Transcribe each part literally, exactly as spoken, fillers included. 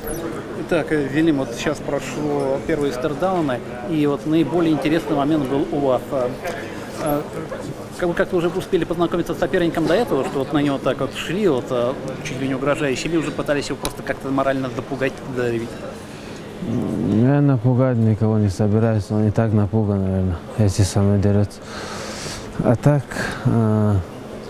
Итак, Велим, вот сейчас прошло первые стардауны, и вот наиболее интересный момент был у вас. Как вы как-то уже успели познакомиться с соперником до этого, что вот на него так вот шли, вот чуть ли не угрожающе, или уже пытались его просто как-то морально запугать, давить? Я напугать никого не собираюсь, он и так напуган, наверное, если со мной дерется. А так, а,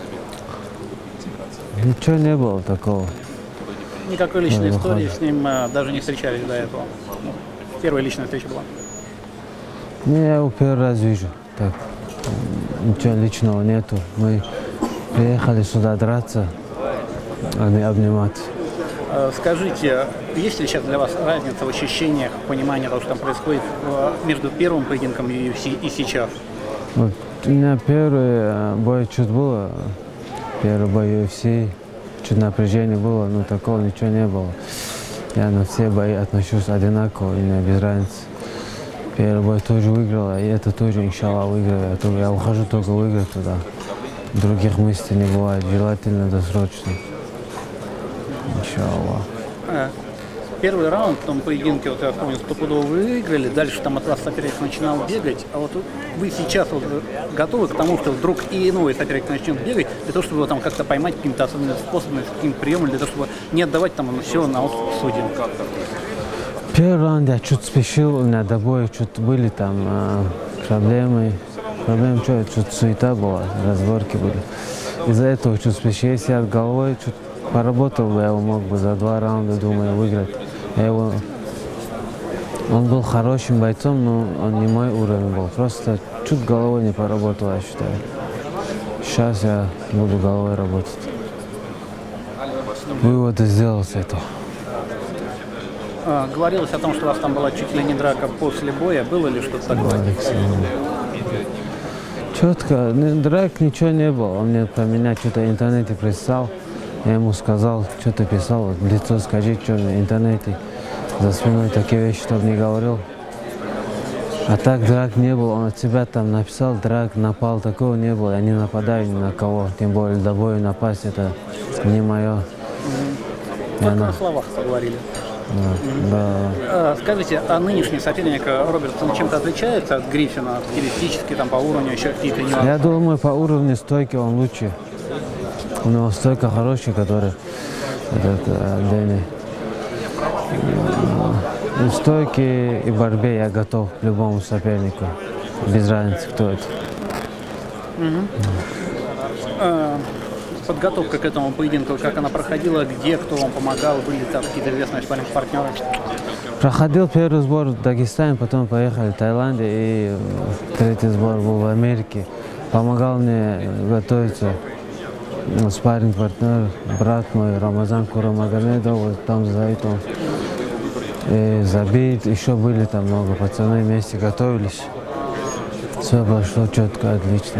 ничего не было такого. Никакой личной истории с ним а, даже не встречались до этого? Первая личная встреча была? Не, я его первый раз вижу. Так, ничего личного нету. Мы приехали сюда драться, а не обниматься. Скажите, есть ли сейчас для вас разница в ощущениях, в понимании того, что там происходит между первым поединком ю эф си и сейчас? Вот, у меня первый бой чуть было, первый бой ю эф си, чуть напряжение было, но такого ничего не было. Я на все бои отношусь одинаково, и мне без разницы. Первый бой тоже выиграл, и это тоже, иншаллах, выиграю. Я, я ухожу только выиграть туда. Других мыслей не бывает, желательно досрочно. Иншаллах. Первый раунд в том поединке, вот я помню, стопудово вы выиграли, дальше там от вас соперник начинал бегать, а вот вы сейчас вот готовы к тому, что вдруг и новый соперник начнет бегать, для того, чтобы его там как-то поймать каким-то особенным способом, каким-то приемом, для того, чтобы не отдавать там все на откуп судьям? Первый раунд я чуть спешил, у меня до боя чуть были там э, проблемы. Проблема что, чуть суета была, разборки были. Из-за этого чуть спешил, если я от головой чуть поработал бы, я его мог бы за два раунда, думаю, выиграть. Я его... Он был хорошим бойцом, но он не мой уровень был. Просто чуть головой не поработал, я считаю. Сейчас я буду головой работать. Выводы сделал с этого. А, говорилось о том, что у вас там была чуть ли не драка после боя. Было ли что-то такое? Четко. Драк ничего не было. Он мне про меня что-то в интернете прислал. Я ему сказал, что-то писал, вот, в лицо скажи, что в интернете, за спиной такие вещи, чтобы не говорил. А так драк не было, он от себя там написал, драк, напал, такого не было, я не нападаю ни на кого, тем более до боя напасть, это не мое. Только на словах поговорили. Да, да. А, скажите, а нынешний соперник Робертсон чем-то отличается от Гриффина, стилистически, там, по уровню, еще какие-то нюансы? Я думаю, по уровню стойки он лучше. У него стойка хороший, который этот Дэнни. И стойки и борьбе я готов к любому сопернику, без разницы, кто это. Угу. А, подготовка к этому поединку, как она проходила, где, кто вам помогал, были там какие-то известные партнеры? Проходил первый сбор в Дагестане, потом поехали в Таиланд, и третий сбор был в Америке. Помогал мне готовиться спарринг-партнер, брат мой Рамазан Курамагомедов, вот там за это и Забит, еще были там много пацаны, вместе готовились. Все прошло четко, отлично.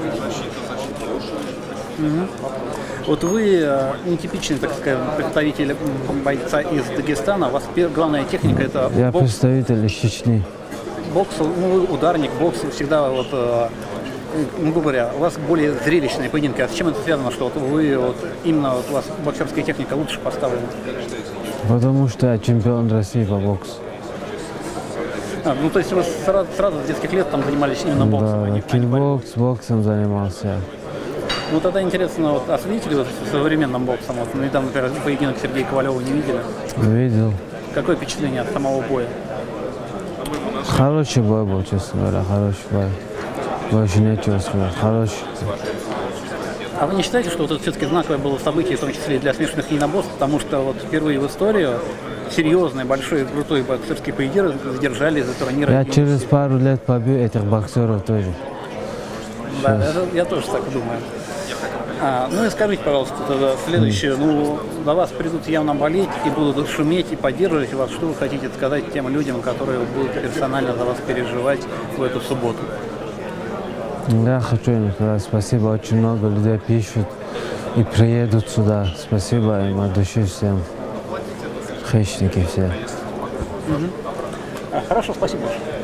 Угу. Вот вы нетипичный, так сказать, представитель бойца из Дагестана, у вас главная техника это Я бокс. представитель из Чечни. Бокс, ну, ударник, бокс всегда вот... Ну, грубо говоря, у вас более зрелищные поединки. А с чем это связано, что вот вы вот, именно вот у вас боксерская техника лучше поставлена? Потому что я чемпион России по боксу. А, ну то есть вы сразу, сразу с детских лет там занимались именно боксом? Да, а не, кикбокс, боксом занимался. Ну тогда интересно, вот, а следите ли вы современным боксом? Вот, недавно, например, поединок Сергея Ковалева не видели? Видел. Какое впечатление от самого боя? Хороший бой был, честно говоря, хороший бой. Больше нечего сказать, хороший. А вы не считаете, что вот это все-таки знаковое было событие, в том числе и для смешанных единоборств, потому что вот впервые в истории серьезный, большой, крутой боксерский поединок задержали из-за турнира? Я через пару лет побью этих боксеров тоже. Да, я, я тоже так думаю. А, ну и скажите, пожалуйста, тогда следующее. Mm. Ну, на вас придут явно болеть и будут шуметь и поддерживать вас. Что вы хотите сказать тем людям, которые будут персонально за вас переживать в эту субботу? Я хочу им сказать спасибо, очень много людей пишут и приедут сюда. Спасибо им от души всем, хищники все. Угу. Хорошо, спасибо.